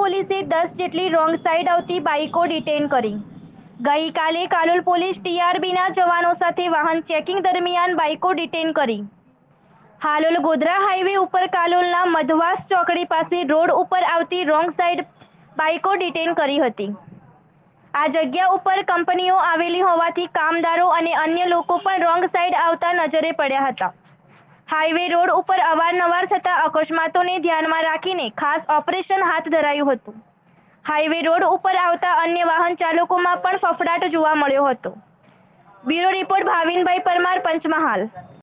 પોલીસે 10 જેટલી wrong side આવતી બાઇકો ડિટેઇન કરી. ગઈકાલે કાલોલ પોલીસ ટીઆરબીના જવાનો સાથે વાહન ચેકિંગ દરમિયાન બાઇકો ડિટેઇન કરી. હાલોલ ગોધરા હાઈવે ઉપર કાલોલના મધવાસ ચોકડી પાસે રોડ ઉપર આવતી રોંગ સાઈડ બાઇકો ડિટેઇન કરી હતી. આ જગ્યા ઉપર કંપનીઓ આવેલી હોવાથી કામદારો અને અન્ય લોકો પણ રોંગ સાઈડ આવતા નજરે પડ્યા હતા. હાઈવે રોડ ઉપર અવારનવાર થતા અકસ્માતોને ધ્યાનમાં રાખીને ખાસ ઓપરેશન હાથ ધરાયું હતું. હાઈવે રોડ ઉપર આવતા અન્ય વાહન ચાલકોમાં પણ ફફડાટ જોવા મળ્યો હતો. Bureau report Bhavinbhai Parmar, Panchmahal.